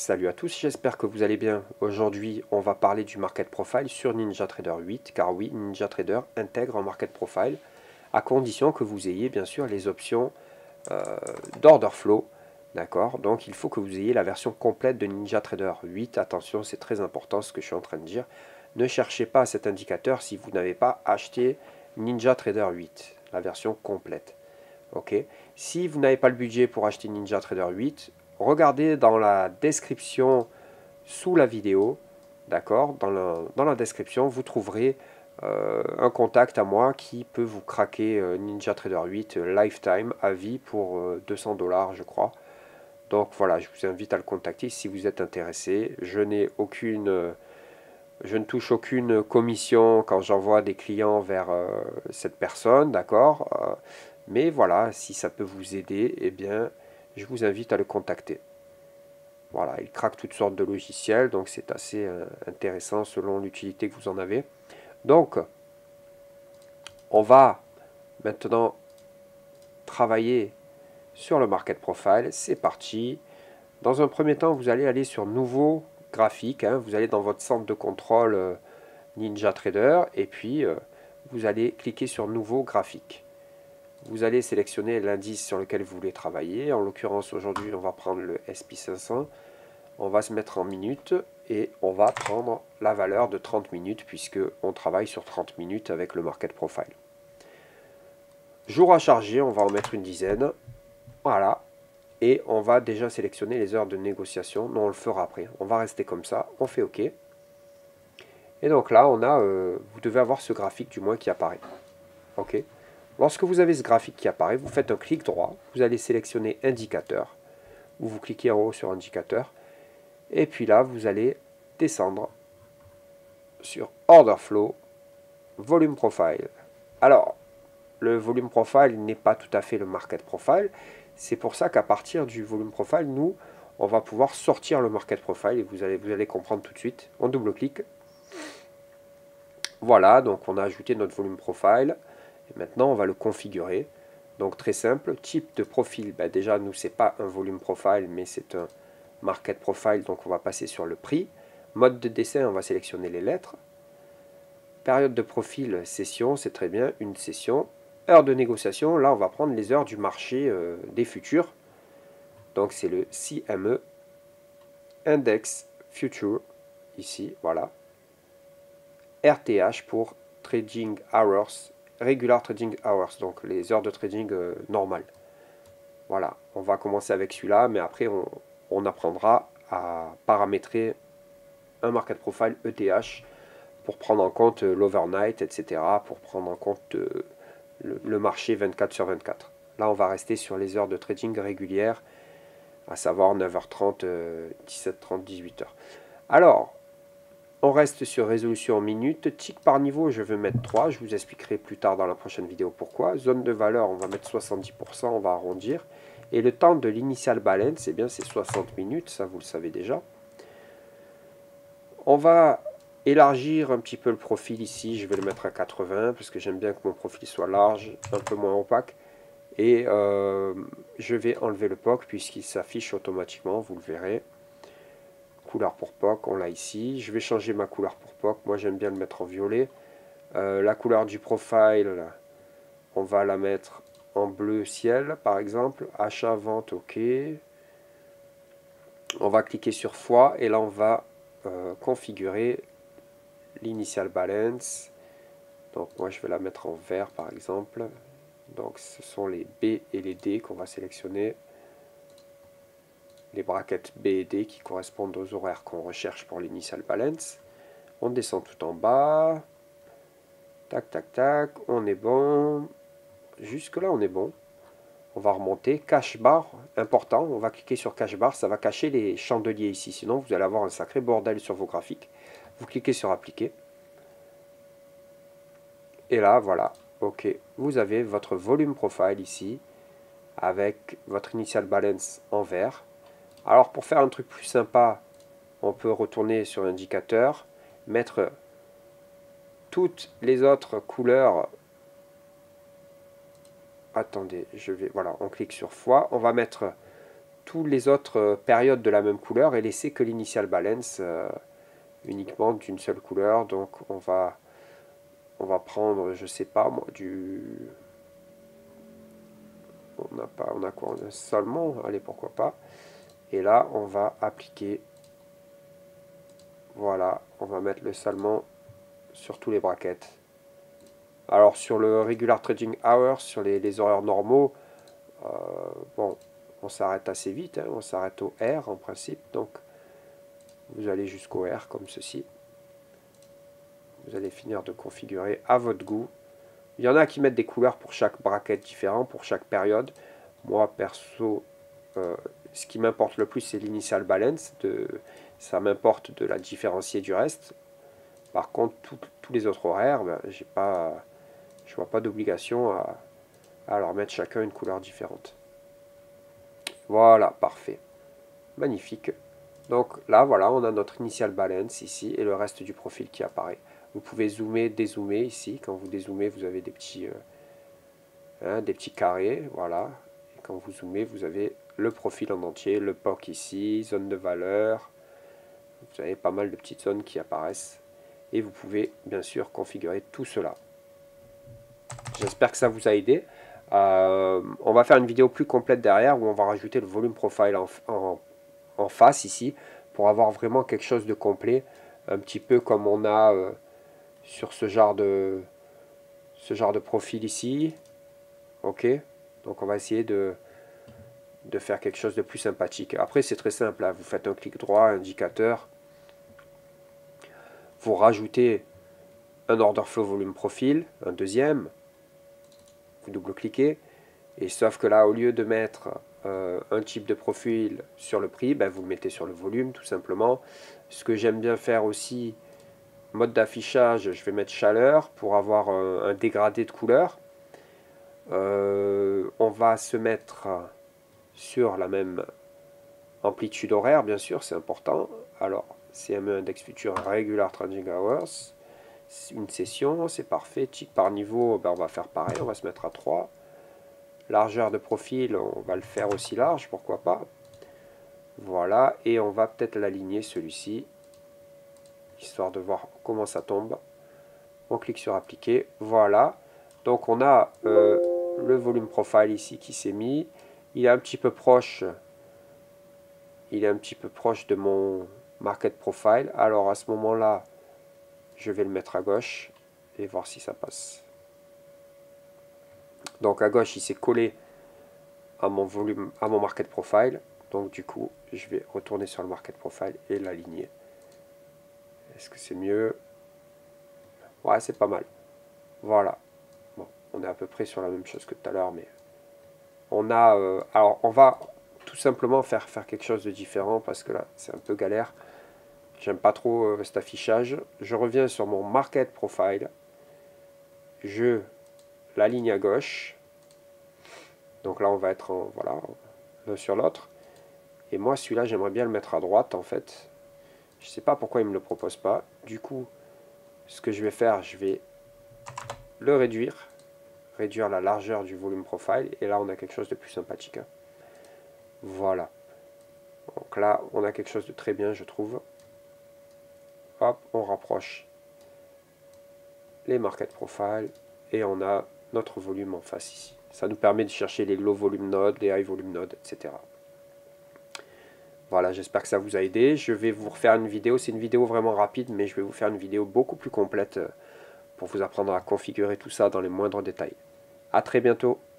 Salut à tous, j'espère que vous allez bien. Aujourd'hui, on va parler du Market Profile sur NinjaTrader 8, car oui, NinjaTrader intègre un Market Profile, à condition que vous ayez bien sûr les options d'Order Flow. D'accord? Donc il faut que vous ayez la version complète de NinjaTrader 8. Attention, c'est très important ce que je suis en train de dire. Ne cherchez pas cet indicateur si vous n'avez pas acheté NinjaTrader 8, la version complète. Ok. Si vous n'avez pas le budget pour acheter NinjaTrader 8, regardez dans la description sous la vidéo. D'accord, dans la description, vous trouverez un contact à moi qui peut vous craquer NinjaTrader 8 Lifetime à vie pour 200 $, je crois. Donc voilà, je vous invite à le contacter si vous êtes intéressé. Je ne touche aucune commission quand j'envoie des clients vers cette personne, d'accord. Mais voilà, si ça peut vous aider, eh bien, je vous invite à le contacter. Voilà, il craque toutes sortes de logiciels, donc c'est assez intéressant selon l'utilité que vous en avez. Donc, on va maintenant travailler sur le Market Profile. C'est parti. Dans un premier temps, vous allez aller sur Nouveau graphique. Vous allez dans votre centre de contrôle NinjaTrader et puis vous allez cliquer sur Nouveau graphique. Vous allez sélectionner l'indice sur lequel vous voulez travailler. En l'occurrence, aujourd'hui, on va prendre le SP500. On va se mettre en minutes et on va prendre la valeur de 30 minutes puisque on travaille sur 30 minutes avec le Market Profile. Jour à charger, on va en mettre une dizaine. Voilà. Et on va déjà sélectionner les heures de négociation. Non, on le fera après. On va rester comme ça. On fait OK. Et donc là, on a, vous devez avoir ce graphique du moins qui apparaît. OK. Lorsque vous avez ce graphique qui apparaît, vous faites un clic droit. Vous allez sélectionner Indicateur. Ou vous cliquez en haut sur Indicateur. Et puis là, vous allez descendre sur Order Flow, Volume Profile. Alors, le Volume Profile n'est pas tout à fait le Market Profile. C'est pour ça qu'à partir du Volume Profile, nous, on va pouvoir sortir le Market Profile et vous allez comprendre tout de suite. On double-clique. Voilà, donc on a ajouté notre Volume Profile. Et maintenant, on va le configurer. Donc très simple, type de profil, ben déjà, nous, c'est pas un Volume Profile, mais c'est un Market Profile, donc on va passer sur le prix. Mode de dessin, on va sélectionner les lettres. Période de profil, session, c'est très bien, une session. Heure de négociation, là on va prendre les heures du marché des futurs. Donc c'est le CME, Index Future, ici, voilà. RTH pour Trading Hours, Regular Trading Hours, donc les heures de trading normales. Voilà, on va commencer avec celui-là, mais après on apprendra à paramétrer un Market Profile ETH pour prendre en compte l'overnight, etc., pour prendre en compte le marché 24 sur 24. Là, on va rester sur les heures de trading régulières, à savoir 9h30, 17h30, 18h. Alors, on reste sur résolution en minutes. Tick par niveau, je vais mettre 3. Je vous expliquerai plus tard dans la prochaine vidéo pourquoi. Zone de valeur, on va mettre 70%, on va arrondir. Et le temps de l'initial balance, eh bien, c'est 60 minutes, ça vous le savez déjà. On va élargir un petit peu le profil ici, je vais le mettre à 80 parce que j'aime bien que mon profil soit large, un peu moins opaque. Et je vais enlever le POC puisqu'il s'affiche automatiquement, vous le verrez. Couleur pour POC, on l'a ici. Je vais changer ma couleur pour POC, moi j'aime bien le mettre en violet. La couleur du profile, on va la mettre en bleu ciel par exemple. Achat, vente, ok. On va cliquer sur fois et là on va configurer l'initial balance. Donc moi je vais la mettre en vert par exemple. Donc ce sont les B et les D qu'on va sélectionner. Les brackets B et D qui correspondent aux horaires qu'on recherche pour l'initial balance. On descend tout en bas. Tac, tac, tac. On est bon. Jusque là on est bon. On va remonter. Cache bar, important. On va cliquer sur cache bar. Ça va cacher les chandeliers ici. Sinon vous allez avoir un sacré bordel sur vos graphiques. Vous cliquez sur appliquer. Et là, voilà, ok, vous avez votre volume profile ici, avec votre initial balance en vert. Alors pour faire un truc plus sympa, on peut retourner sur l'indicateur, mettre toutes les autres couleurs. Attendez, voilà, on clique sur fois, on va mettre toutes les autres périodes de la même couleur et laisser que l'initial balance uniquement d'une seule couleur. Donc on va prendre, je sais pas moi, on a quoi? On a salmon, allez, pourquoi pas. Et là, on va appliquer, voilà, on va mettre le salmon sur tous les brackets. Alors sur le regular trading hours, sur les horaires normaux, bon, on s'arrête assez vite, hein, on s'arrête au R en principe, donc vous allez jusqu'au R comme ceci. Vous allez finir de configurer à votre goût. Il y en a qui mettent des couleurs pour chaque bracket différent, pour chaque période. Moi, perso, ce qui m'importe le plus, c'est l'initial balance. Ça m'importe de la différencier du reste. Par contre, tous les autres horaires, ben, je ne vois pas d'obligation à leur mettre chacun une couleur différente. Voilà, parfait. Magnifique. Donc là, voilà, on a notre initial balance ici et le reste du profil qui apparaît. Vous pouvez zoomer, dézoomer ici. Quand vous dézoomez, vous avez des petits carrés. Voilà. Et quand vous zoomez, vous avez le profil en entier, le POC ici, zone de valeur. Vous avez pas mal de petites zones qui apparaissent. Et vous pouvez bien sûr configurer tout cela. J'espère que ça vous a aidé. On va faire une vidéo plus complète derrière où on va rajouter le volume profile en face ici pour avoir vraiment quelque chose de complet. Un petit peu comme on a sur ce genre de profil ici. Ok, donc on va essayer de faire quelque chose de plus sympathique. Après c'est très simple, là. Vous faites un clic droit, indicateur, vous rajoutez un order flow volume profil, un deuxième, vous double-cliquez, et sauf que là au lieu de mettre un type de profil sur le prix, ben, vous le mettez sur le volume tout simplement. Ce que j'aime bien faire aussi, mode d'affichage, je vais mettre chaleur pour avoir un dégradé de couleur. On va se mettre sur la même amplitude horaire, bien sûr, c'est important. Alors, CME Index Future Regular Trading Hours, une session, c'est parfait. Tick par niveau, ben, on va faire pareil, on va se mettre à 3. Largeur de profil, on va le faire aussi large, pourquoi pas. Voilà, et on va peut-être l'aligner celui-ci, histoire de voir comment ça tombe. On clique sur appliquer, voilà. Donc on a le volume profile ici qui s'est mis. Il est un petit peu proche. Il est un petit peu proche de mon market profile. Alors à ce moment-là, je vais le mettre à gauche et voir si ça passe. Donc à gauche, il s'est collé à mon volume, à mon market profile. Donc du coup, je vais retourner sur le market profile et l'aligner. Est-ce que c'est mieux? Ouais, c'est pas mal. Voilà. Bon, on est à peu près sur la même chose que tout à l'heure, mais on a... alors, on va tout simplement faire quelque chose de différent parce que là, c'est un peu galère. J'aime pas trop cet affichage. Je reviens sur mon market profile. Je l'aligne à gauche. Donc là, on va être en, voilà, l'un sur l'autre. Et moi, celui-là, j'aimerais bien le mettre à droite, en fait. Je sais pas pourquoi il me le propose pas. Du coup, ce que je vais faire, je vais le réduire la largeur du volume profile, et là on a quelque chose de plus sympathique. Voilà. Donc là, on a quelque chose de très bien, je trouve. Hop, on rapproche les market profile, et on a notre volume en face ici. Ça nous permet de chercher les low volume nodes, les high volume nodes, etc. Voilà, j'espère que ça vous a aidé. Je vais vous refaire une vidéo, c'est une vidéo vraiment rapide, mais je vais vous faire une vidéo beaucoup plus complète pour vous apprendre à configurer tout ça dans les moindres détails. A très bientôt.